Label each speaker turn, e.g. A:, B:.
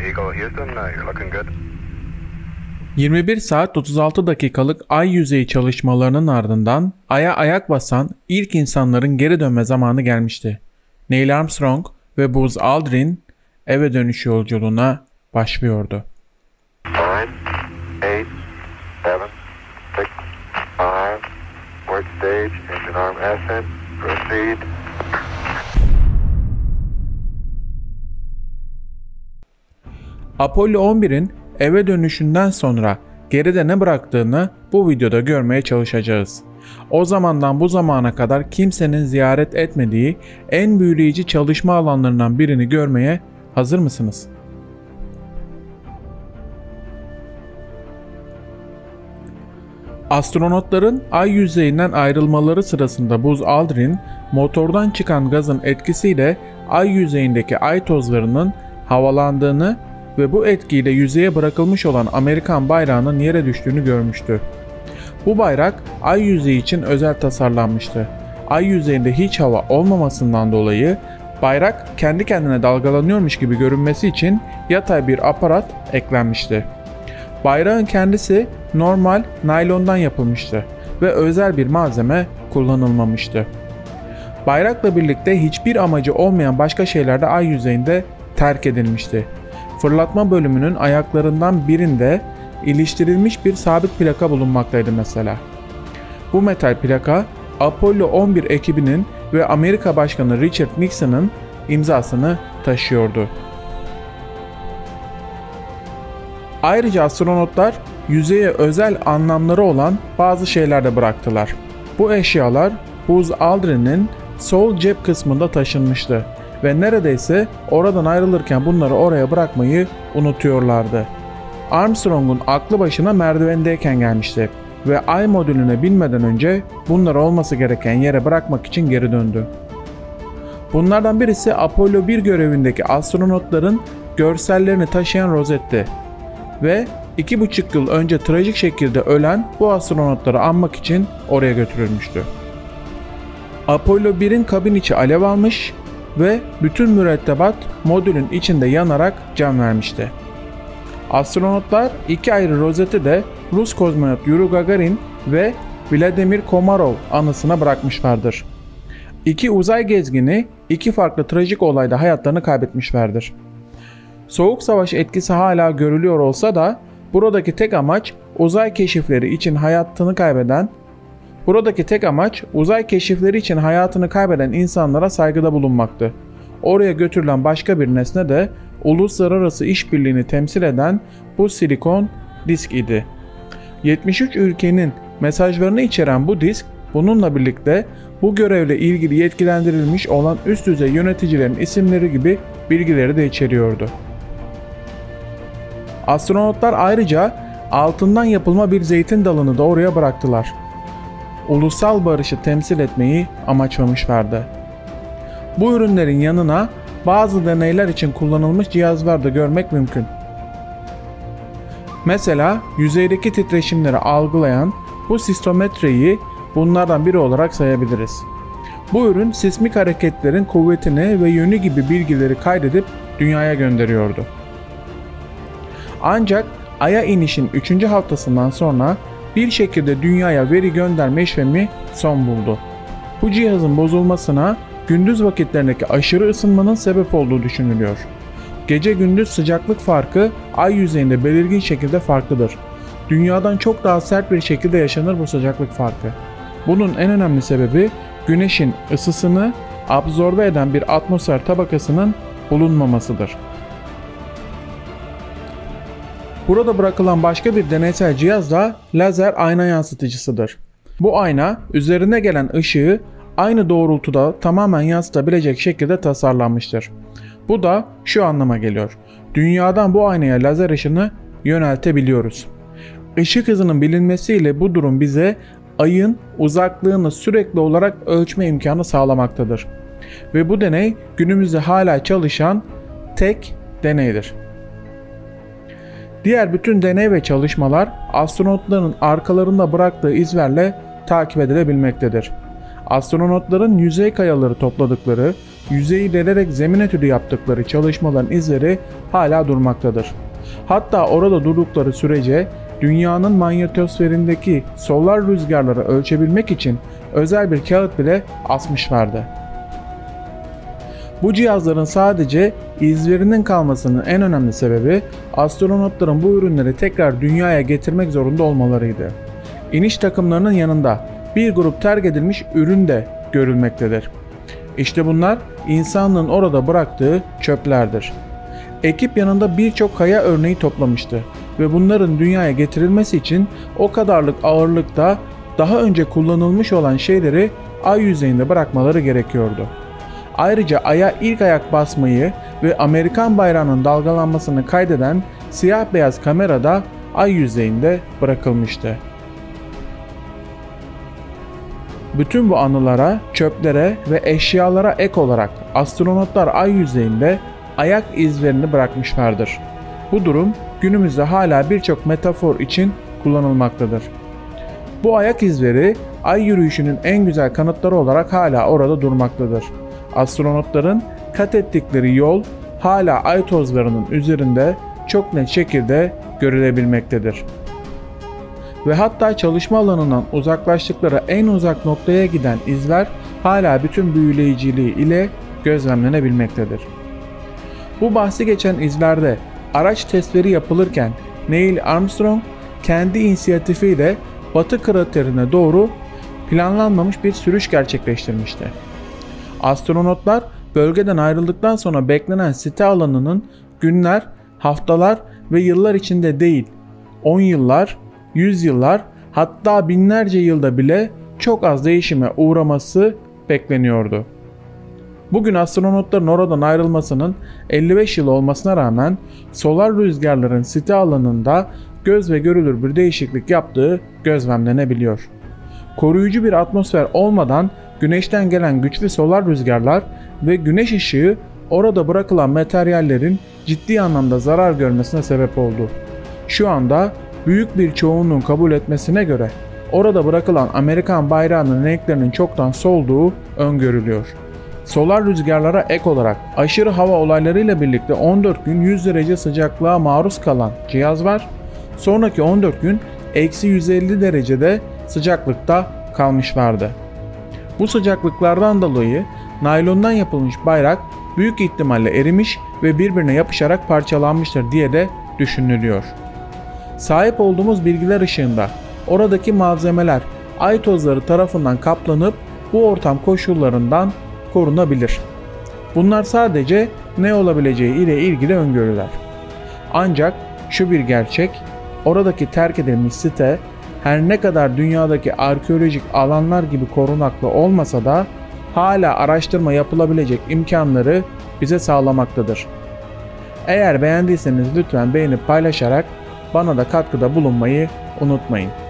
A: Eagle Houston, you're looking good.
B: 21 saat 36 dakikalık ay yüzeyi çalışmalarının ardından Ay'a ayak basan ilk insanların geri dönme zamanı gelmişti. Neil Armstrong ve Buzz Aldrin eve dönüş yolculuğuna başlıyordu.
A: 9, 8, 7, 6, 5, work stage, engine arm ascent, proceed.
B: Apollo 11'in eve dönüşünden sonra geride ne bıraktığını bu videoda görmeye çalışacağız. O zamandan bu zamana kadar kimsenin ziyaret etmediği en büyüleyici çalışma alanlarından birini görmeye hazır mısınız? Astronotların ay yüzeyinden ayrılmaları sırasında Buzz Aldrin, motordan çıkan gazın etkisiyle ay yüzeyindeki ay tozlarının havalandığını ve bu etkiyle yüzeye bırakılmış olan Amerikan bayrağının yere düştüğünü görmüştü. Bu bayrak ay yüzeyi için özel tasarlanmıştı. Ay yüzeyinde hiç hava olmamasından dolayı bayrak kendi kendine dalgalanıyormuş gibi görünmesi için yatay bir aparat eklenmişti. Bayrağın kendisi normal naylondan yapılmıştı ve özel bir malzeme kullanılmamıştı. Bayrakla birlikte hiçbir amacı olmayan başka şeyler de ay yüzeyinde terk edilmişti. Fırlatma bölümünün ayaklarından birinde iliştirilmiş bir sabit plaka bulunmaktaydı mesela. Bu metal plaka Apollo 11 ekibinin ve Amerika Başkanı Richard Nixon'ın imzasını taşıyordu. Ayrıca astronotlar yüzeye özel anlamları olan bazı şeyler de bıraktılar. Bu eşyalar Buzz Aldrin'in sol cep kısmında taşınmıştı ve neredeyse oradan ayrılırken bunları oraya bırakmayı unutuyorlardı. Armstrong'un aklı başına merdivendeyken gelmişti ve ay modülüne binmeden önce bunları olması gereken yere bırakmak için geri döndü. Bunlardan birisi Apollo 1 görevindeki astronotların görsellerini taşıyan rozetti ve 2,5 yıl önce trajik şekilde ölen bu astronotları anmak için oraya götürülmüştü. Apollo 1'in kabin içi alev almış ve bütün mürettebat modülün içinde yanarak can vermişti. Astronotlar iki ayrı rozeti de Rus kozmonot Yuri Gagarin ve Vladimir Komarov anısına bırakmışlardır. İki uzay gezgini iki farklı trajik olayda hayatlarını kaybetmişlerdir. Soğuk Savaş etkisi hala görülüyor olsa da buradaki tek amaç uzay keşifleri için hayatını kaybeden insanlara saygıda bulunmaktı. Oraya götürülen başka bir nesne de uluslararası işbirliğini temsil eden bu silikon disk idi. 73 ülkenin mesajlarını içeren bu disk, bununla birlikte bu görevle ilgili yetkilendirilmiş olan üst düzey yöneticilerin isimleri gibi bilgileri de içeriyordu. Astronotlar ayrıca altından yapılma bir zeytin dalını da oraya bıraktılar. Ulusal barışı temsil etmeyi amaçlamışlardı. Bu ürünlerin yanına bazı deneyler için kullanılmış cihazlar da görmek mümkün. Mesela yüzeydeki titreşimleri algılayan bu sismometreyi bunlardan biri olarak sayabiliriz. Bu ürün sismik hareketlerin kuvvetini ve yönü gibi bilgileri kaydedip dünyaya gönderiyordu. Ancak Ay'a inişin 3. haftasından sonra bir şekilde dünyaya veri gönderme işlemi son buldu. Bu cihazın bozulmasına gündüz vakitlerindeki aşırı ısınmanın sebep olduğu düşünülüyor. Gece gündüz sıcaklık farkı ay yüzeyinde belirgin şekilde farklıdır. Dünyadan çok daha sert bir şekilde yaşanır bu sıcaklık farkı. Bunun en önemli sebebi güneşin ısısını absorbe eden bir atmosfer tabakasının bulunmamasıdır. Burada bırakılan başka bir deneysel cihaz da lazer ayna yansıtıcısıdır. Bu ayna üzerine gelen ışığı aynı doğrultuda tamamen yansıtabilecek şekilde tasarlanmıştır. Bu da şu anlama geliyor: dünyadan bu aynaya lazer ışını yöneltebiliyoruz. Işık hızının bilinmesiyle bu durum bize ayın uzaklığını sürekli olarak ölçme imkanı sağlamaktadır. Ve bu deney günümüzde hala çalışan tek deneydir. Diğer bütün deney ve çalışmalar astronotların arkalarında bıraktığı izlerle takip edilebilmektedir. Astronotların yüzey kayaları topladıkları, yüzeyi delerek zemin etüdü yaptıkları çalışmaların izleri hala durmaktadır. Hatta orada durdukları sürece dünyanın manyetosferindeki solar rüzgarları ölçebilmek için özel bir kağıt bile asmışlardı. Bu cihazların sadece izlerinin kalmasının en önemli sebebi astronotların bu ürünleri tekrar dünyaya getirmek zorunda olmalarıydı. İniş takımlarının yanında bir grup terk edilmiş ürün de görülmektedir. İşte bunlar insanlığın orada bıraktığı çöplerdir. Ekip yanında birçok kaya örneği toplamıştı ve bunların dünyaya getirilmesi için o kadarlık ağırlıkta daha önce kullanılmış olan şeyleri ay yüzeyinde bırakmaları gerekiyordu. Ayrıca aya ilk ayak basmayı ve Amerikan bayrağının dalgalanmasını kaydeden siyah beyaz kamera da ay yüzeyinde bırakılmıştı. Bütün bu anılara, çöplere ve eşyalara ek olarak astronotlar ay yüzeyinde ayak izlerini bırakmışlardır. Bu durum günümüzde hala birçok metafor için kullanılmaktadır. Bu ayak izleri ay yürüyüşünün en güzel kanıtları olarak hala orada durmaktadır. Astronotların kat ettikleri yol hala ay tozlarının üzerinde çok net şekilde görülebilmektedir. Ve hatta çalışma alanından uzaklaştıkları en uzak noktaya giden izler hala bütün büyüleyiciliği ile gözlemlenebilmektedir. Bu bahsi geçen izlerde araç testleri yapılırken Neil Armstrong kendi inisiyatifiyle Batı kraterine doğru planlanmamış bir sürüş gerçekleştirmişti. Astronotlar bölgeden ayrıldıktan sonra beklenen site alanının günler, haftalar ve yıllar içinde değil, 10 yıllar, 100 yıllar, hatta binlerce yılda bile çok az değişime uğraması bekleniyordu. Bugün astronotların oradan ayrılmasının 55 yıl olmasına rağmen solar rüzgarların site alanında göz ve görülür bir değişiklik yaptığı gözlemlenebiliyor. Koruyucu bir atmosfer olmadan güneşten gelen güçlü solar rüzgarlar ve güneş ışığı orada bırakılan materyallerin ciddi anlamda zarar görmesine sebep oldu. Şu anda büyük bir çoğunluğun kabul etmesine göre orada bırakılan Amerikan bayrağının renklerinin çoktan solduğu öngörülüyor. Solar rüzgarlara ek olarak aşırı hava olaylarıyla birlikte 14 gün 100 derece sıcaklığa maruz kalan cihaz var. Sonraki 14 gün eksi 150 derecede sıcaklıkta kalmışlardı. Bu sıcaklıklardan dolayı naylondan yapılmış bayrak büyük ihtimalle erimiş ve birbirine yapışarak parçalanmıştır diye de düşünülüyor. Sahip olduğumuz bilgiler ışığında oradaki malzemeler ay tozları tarafından kaplanıp bu ortam koşullarından korunabilir. Bunlar sadece ne olabileceği ile ilgili öngörüler. Ancak şu bir gerçek, oradaki terk edilmiş site her ne kadar dünyadaki arkeolojik alanlar gibi korunaklı olmasa da hala araştırma yapılabilecek imkanları bize sağlamaktadır. Eğer beğendiyseniz lütfen beğenip paylaşarak bana da katkıda bulunmayı unutmayın.